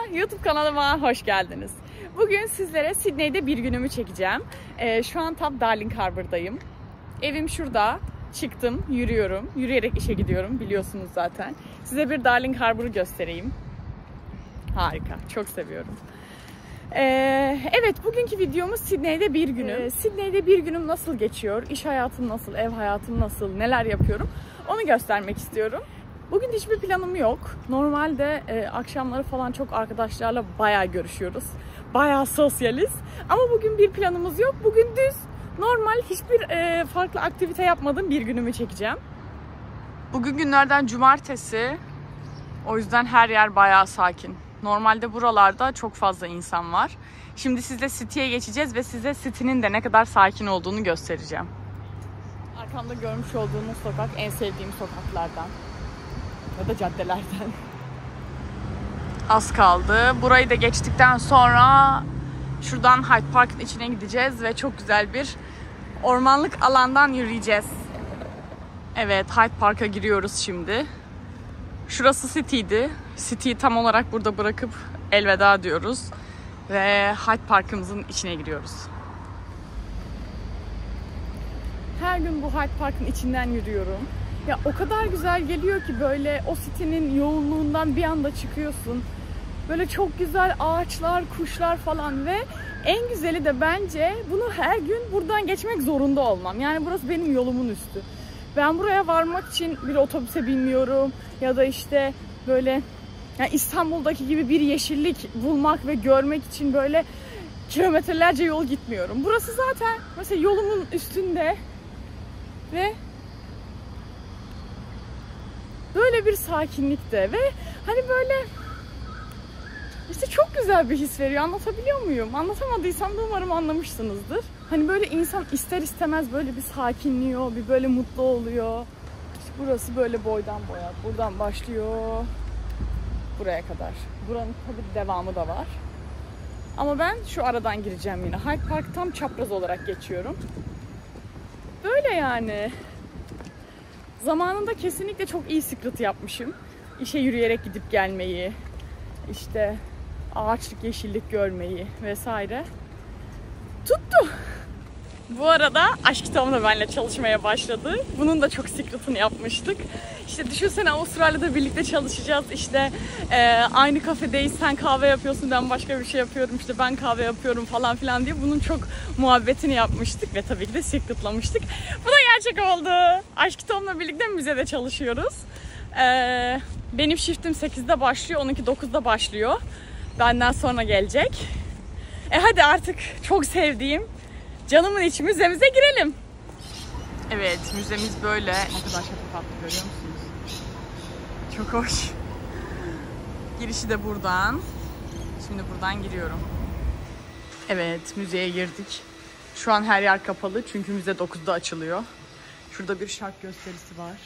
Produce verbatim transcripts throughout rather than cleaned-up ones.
YouTube kanalıma hoş geldiniz. Bugün sizlere Sydney'de bir günümü çekeceğim. Ee, şu an tam Darling Harbour'dayım. Evim şurada. Çıktım, yürüyorum. Yürüyerek işe gidiyorum, biliyorsunuz zaten. Size bir Darling Harbour'u göstereyim. Harika, çok seviyorum. Ee, evet, bugünkü videomuz Sydney'de bir günüm. Ee, Sydney'de bir günüm nasıl geçiyor, iş hayatım nasıl, ev hayatım nasıl, neler yapıyorum onu göstermek istiyorum. Bugün hiçbir planım yok. Normalde e, akşamları falan çok arkadaşlarla bayağı görüşüyoruz. Bayağı sosyaliz. Ama bugün bir planımız yok. Bugün düz, normal, hiçbir e, farklı aktivite yapmadığım bir günümü çekeceğim. Bugün günlerden cumartesi. O yüzden her yer bayağı sakin. Normalde buralarda çok fazla insan var. Şimdi sizle City'ye geçeceğiz ve size City'nin de ne kadar sakin olduğunu göstereceğim. Arkamda görmüş olduğunuz sokak en sevdiğim sokaklardan. Ya da caddelerden. Az kaldı. Burayı da geçtikten sonra şuradan Hyde Park'ın içine gideceğiz ve çok güzel bir ormanlık alandan yürüyeceğiz. Evet, Hyde Park'a giriyoruz şimdi. Şurası City'ydi. City'yi tam olarak burada bırakıp elveda diyoruz. Ve Hyde Park'ımızın içine giriyoruz. Her gün bu Hyde Park'ın içinden yürüyorum. Ya o kadar güzel geliyor ki böyle o City'nin yoğunluğundan bir anda çıkıyorsun. Böyle çok güzel ağaçlar, kuşlar falan ve en güzeli de bence bunu her gün buradan geçmek zorunda olmam. Yani burası benim yolumun üstü. Ben buraya varmak için bir otobüse binmiyorum ya da işte böyle yani İstanbul'daki gibi bir yeşillik bulmak ve görmek için böyle kilometrelerce yol gitmiyorum. Burası zaten mesela yolumun üstünde ve böyle bir sakinlikte ve hani böyle işte çok güzel bir his veriyor. Anlatabiliyor muyum? Anlatamadıysam da umarım anlamışsınızdır. Hani böyle insan ister istemez böyle bir sakinliyor, bir böyle mutlu oluyor. İşte burası böyle boydan boya. Buradan başlıyor buraya kadar. Buranın tabii devamı da var. Ama ben şu aradan gireceğim yine. Hyde Park tam çapraz olarak geçiyorum. Böyle yani. Zamanında kesinlikle çok iyi sıkıntı yapmışım. İşe yürüyerek gidip gelmeyi, işte ağaçlık, yeşillik görmeyi vesaire. Tuttu. Bu arada Aşk Kitabı da benimle çalışmaya başladı. Bunun da çok sıkıntını yapmıştık. İşte düşünsene Avustralya'da birlikte çalışacağız. İşte e, aynı kafedeyiz. Sen kahve yapıyorsun, ben başka bir şey yapıyorum. İşte ben kahve yapıyorum falan filan diye bunun çok muhabbetini yapmıştık ve tabii ki de sıkıntlamıştık. Bu da gerçek oldu. Aşk Kitabı'la birlikte müzede çalışıyoruz. E, benim shiftim sekizde başlıyor, onunki dokuzda başlıyor. Benden sonra gelecek. E hadi artık çok sevdiğim canımın içi müzemize girelim. Evet, müzemiz böyle. Ne kadar şatafatlı, görüyor musunuz? Çok hoş. Girişi de buradan. Şimdi buradan giriyorum. Evet, müzeye girdik. Şu an her yer kapalı çünkü müze dokuzda açılıyor. Şurada bir şark gösterisi var.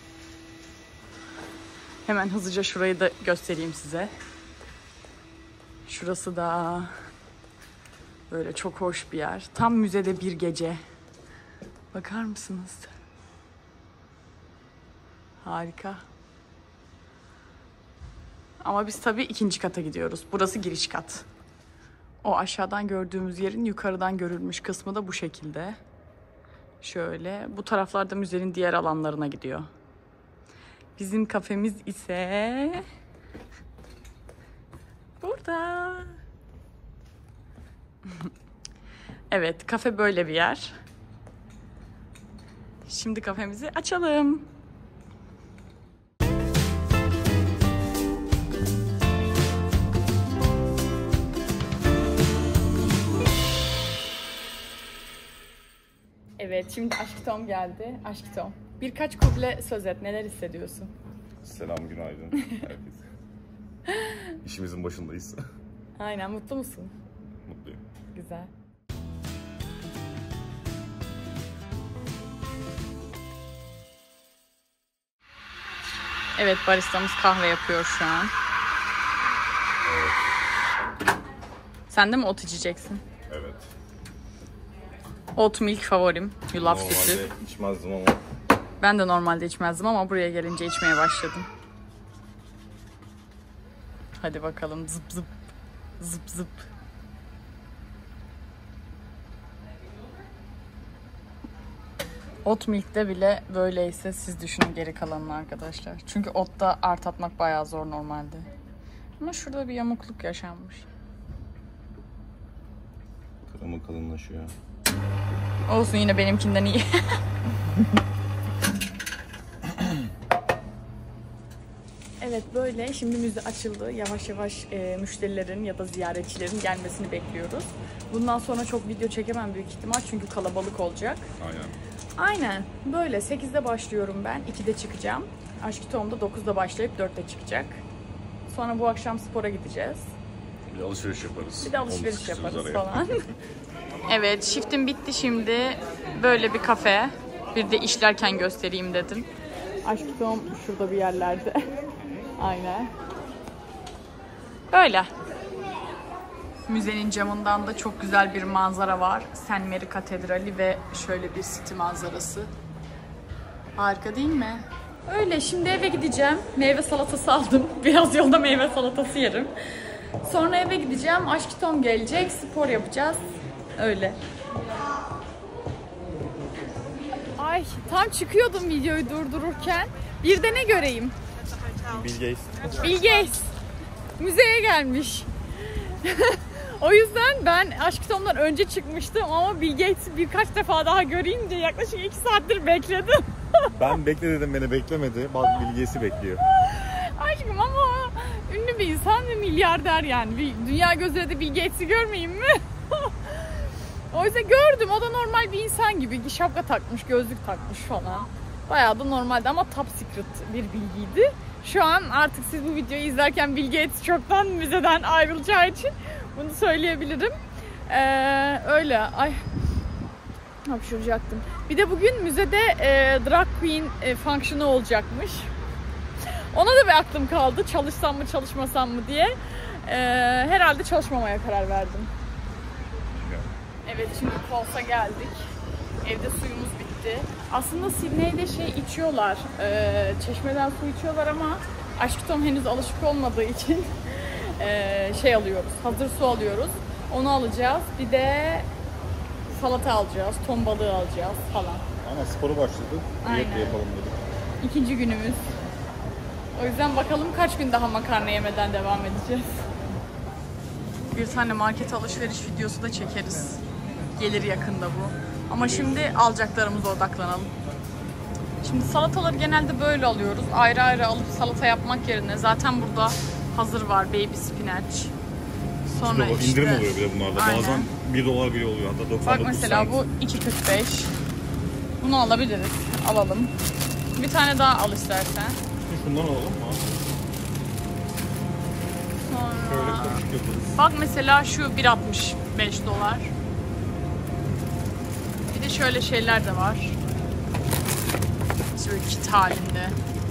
Hemen hızlıca şurayı da göstereyim size. Şurası da böyle çok hoş bir yer. Tam müzede bir gece. Bakar mısınız? Harika. Ama biz tabii ikinci kata gidiyoruz. Burası giriş kat. O aşağıdan gördüğümüz yerin yukarıdan görülmüş kısmı da bu şekilde. Şöyle. Bu taraflarda müzenin diğer alanlarına gidiyor. Bizim kafemiz ise burada. Evet, kafe böyle bir yer. Şimdi kafemizi açalım. Evet, şimdi Aşk Tom geldi. Aşk Tom, birkaç kuple söz et. Neler hissediyorsun? Selam, günaydın herkese. İşimizin başındayız. Aynen, mutlu musun? Mutluyum. Güzel. Evet, baristamız kahve yapıyor şu an. Evet. Sen de mi ot içeceksin? Evet. Oat milk favorim. Yulaf Normalde sütü. içmezdim ama. Ben de normalde içmezdim ama buraya gelince içmeye başladım. Hadi bakalım zıp zıp. Zıp zıp. Ot milk'te bile böyleyse siz düşünün geri kalanını arkadaşlar. Çünkü otta art atmak bayağı zor normalde. Ama şurada bir yamukluk yaşanmış. Krema kalınlaşıyor. Olsun, yine benimkinden iyi. Evet, böyle şimdi müze açıldı. Yavaş yavaş e, müşterilerin ya da ziyaretçilerin gelmesini bekliyoruz. Bundan sonra çok video çekemem büyük ihtimal çünkü kalabalık olacak. Aynen. Aynen böyle sekizde başlıyorum ben, ikide çıkacağım. Aşk Tohum'da dokuzda başlayıp dörtte çıkacak. Sonra bu akşam spora gideceğiz. Bir de alışveriş yaparız. Bir de alışveriş Onu yaparız araya. falan. Evet, shiftim bitti şimdi. Böyle bir kafe. Bir de işlerken göstereyim dedim. Aşk Tohum şurada bir yerlerde. Aynen. Böyle. Müzenin camından da çok güzel bir manzara var. Saint Mary Katedrali ve şöyle bir city manzarası. Harika değil mi? Öyle, şimdi eve gideceğim. Meyve salatası aldım. Biraz yolda meyve salatası yerim. Sonra eve gideceğim. Aşk Tom gelecek. Spor yapacağız. Öyle. Ay, tam çıkıyordum videoyu durdururken. Bir de ne göreyim? Bill Gates. Bill Gates. Müzeye gelmiş. O yüzden ben Aşk Tom'dan önce çıkmıştım ama Bill Gates'i birkaç defa daha göreyim diye yaklaşık iki saattir bekledim. Ben bekle dedim, beni beklemedi. Bak Bill Gates'i bekliyor. Aşkım ama ünlü bir insan ve milyarder yani. Bir dünya gözüyle de Bill Gates'i görmeyeyim mi? O yüzden gördüm. O da normal bir insan gibi. Şapka takmış, gözlük takmış falan. Bayağı da normaldi ama top secret bir bilgiydi. Şu an artık siz bu videoyu izlerken Bill Gates çoktan müzeden ayrılacağı için bunu söyleyebilirim. Ee, öyle. Ay, hapşuracaktım. Bir de bugün müzede e, drag queen e, function'ı olacakmış. Ona da bir aklım kaldı. Çalışsam mı çalışmasam mı diye. Ee, herhalde çalışmamaya karar verdim. Evet, şimdi Coles'a geldik. Evde suyumuz bitti. Aslında Sydney'de şey içiyorlar. E, çeşmeden su içiyorlar ama Aşk Tom henüz alışık olmadığı için e, şey alıyoruz. Hazır su alıyoruz. Onu alacağız. Bir de salata alacağız. Ton balığı alacağız falan. Ama sporu başladı. Aynen. Yapalım dedik. İkinci günümüz. O yüzden bakalım kaç gün daha makarna yemeden devam edeceğiz. Bir tane market alışveriş videosu da çekeriz. Gelir yakında bu. Ama şimdi alacaklarımıza odaklanalım. Şimdi salataları genelde böyle alıyoruz. Ayrı ayrı alıp salata yapmak yerine zaten burada hazır var baby spinach. Sonra İşte işte indirim oluyor bir de bunlarda. Aynen. Bazen bir dolar bile oluyor. Hatta doksan bak dokuz mesela cent. bu iki kırk beş. Bunu alabiliriz. Alalım. Bir tane daha al istersen. Şundan alalım mı? Şöyle Sonra karışık yaparız. bak mesela şu bir altmış beş dolar. Bir de şöyle şeyler de var. Şöyle kit halinde.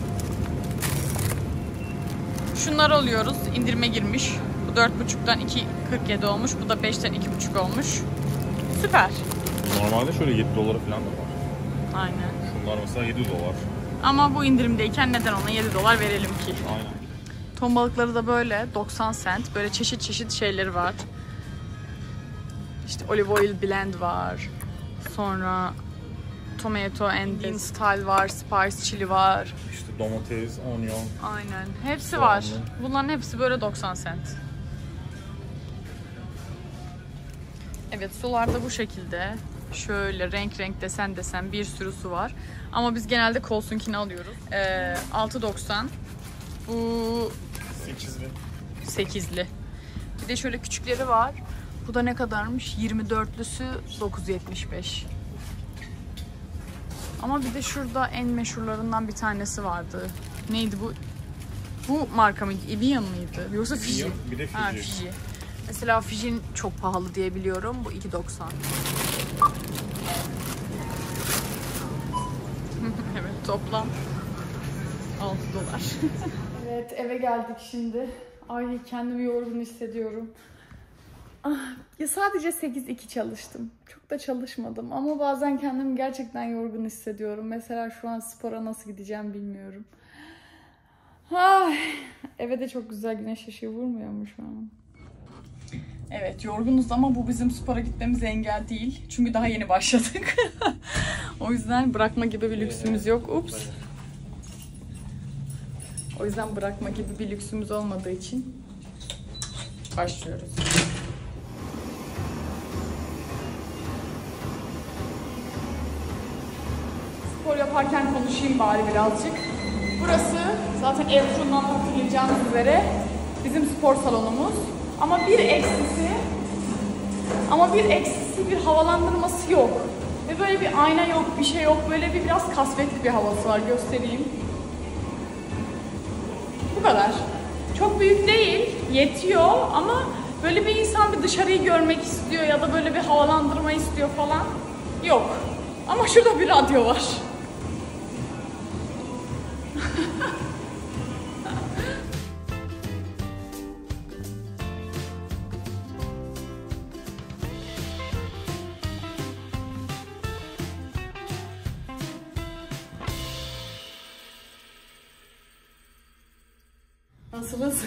Şunları alıyoruz. İndirime girmiş. Bu dört buçuktan iki kırk yedi olmuş. Bu da beşten iki buçuk olmuş. Süper. Normalde şöyle yedi dolara falan da var. Aynen. Şunlar mesela yedi dolar. Ama bu indirimdeyken neden ona yedi dolar verelim ki? Aynen. Ton balıkları da böyle doksan cent. Böyle çeşit çeşit şeyleri var. İşte olive oil blend var. Sonra tomato and bean style var. Spice chili var. İşte domates, onion. Aynen. Hepsi Soğanlı. var. Bunların hepsi böyle doksan cent. Evet, sular da bu şekilde. Şöyle renk renk desen desen bir sürü su var. Ama biz genelde Coles'unkini alıyoruz. Ee, altı doksan. Bu sekizli. sekizli. Bir de şöyle küçükleri var. Bu da ne kadarmış? yirmi dörtlüsü dokuz yetmiş beş. Ama bir de şurada en meşhurlarından bir tanesi vardı. Neydi bu? Bu marka mıydı? Evian mıydı? Yoksa Fiji? Evian, bir de Fiji. Ha, Fiji. Mesela Fiji'nin çok pahalı diye biliyorum. Bu iki doksan. Evet, toplam altı dolar. Evet, eve geldik şimdi. Ay, kendimi yorgun hissediyorum. Ah, ya sadece sekiz iki çalıştım. Çok da çalışmadım ama bazen kendimi gerçekten yorgun hissediyorum. Mesela şu an spora nasıl gideceğim bilmiyorum. Ay, eve de çok güzel güneş ışığı vurmuyor mu şu an? Evet, yorgunuz ama bu bizim spora gitmemize engel değil. Çünkü daha yeni başladık. O yüzden bırakma gibi bir lüksümüz yok. Ups. O yüzden bırakma gibi bir lüksümüz olmadığı için başlıyoruz. Spor yaparken konuşayım bari birazcık. Burası zaten ev turundan hatırlayacağınız üzere bizim spor salonumuz. Ama bir eksisi, ama bir eksisi bir havalandırması yok. Ve böyle bir ayna yok, bir şey yok. Böyle bir biraz kasvetli bir havası var. Göstereyim. Bu kadar. Çok büyük değil, yetiyor ama böyle bir insan bir dışarıyı görmek istiyor ya da böyle bir havalandırma istiyor falan. Yok. Ama şurada bir radyo var. Nasılsınız?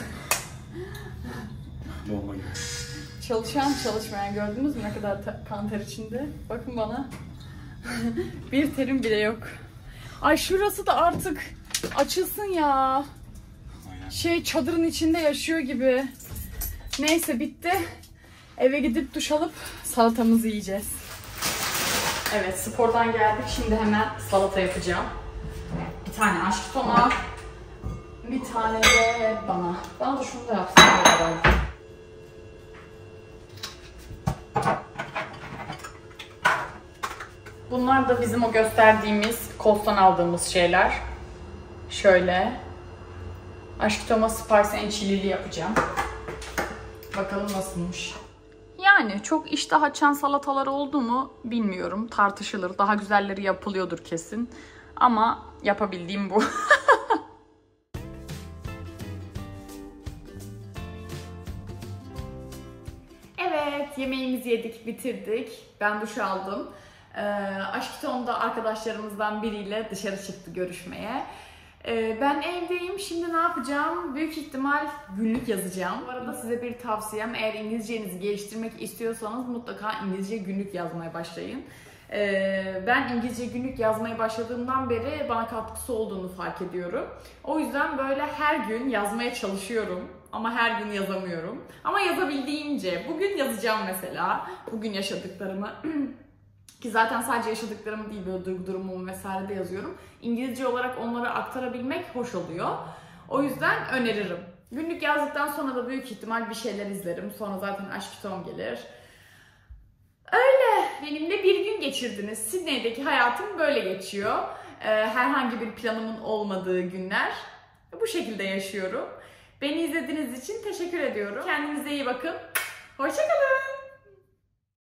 Bomba gibi. Çalışan çalışmayan gördünüz mü ne kadar kan ter içinde? Bakın bana. Bir terim bile yok. Ay şurası da artık açılsın ya. Aynen. Şey çadırın içinde yaşıyor gibi. Neyse bitti. Eve gidip duş alıp salatamızı yiyeceğiz. Evet spordan geldik. Şimdi hemen salata yapacağım. Bir tane aşk tona. Bir tane de bana. Bana da şunu da yapsın. Bunlar da bizim o gösterdiğimiz Costco'dan aldığımız şeyler. Şöyle. Aşk toma spice and chili'li yapacağım. Bakalım nasılmış. Yani çok iştah açan salatalar oldu mu bilmiyorum. Tartışılır. Daha güzelleri yapılıyordur kesin. Ama yapabildiğim bu. Evet, yemeğimizi yedik, bitirdik. Ben duş aldım. Ee, Aşk-Tom'da arkadaşlarımızdan biriyle dışarı çıktı görüşmeye. Ee, ben evdeyim. Şimdi ne yapacağım? Büyük ihtimal günlük yazacağım. Bu arada size bir tavsiyem, eğer İngilizcenizi geliştirmek istiyorsanız mutlaka İngilizce günlük yazmaya başlayın. Ee, ben İngilizce günlük yazmaya başladığımdan beri bana katkısı olduğunu fark ediyorum. O yüzden böyle her gün yazmaya çalışıyorum. Ama her gün yazamıyorum. Ama yazabildiğimce. Bugün yazacağım mesela. Bugün yaşadıklarımı. Ki zaten sadece yaşadıklarımı değil, böyle duygu durumumu vesaire de yazıyorum. İngilizce olarak onları aktarabilmek hoş oluyor. O yüzden öneririm. Günlük yazdıktan sonra da büyük ihtimal bir şeyler izlerim. Sonra zaten Aşk-Tom gelir. Öyle. Benimle bir gün geçirdiniz. Sydney'deki hayatım böyle geçiyor. Ee, herhangi bir planımın olmadığı günler. Bu şekilde yaşıyorum. Beni izlediğiniz için teşekkür ediyorum. Kendinize iyi bakın. Hoşça kalın.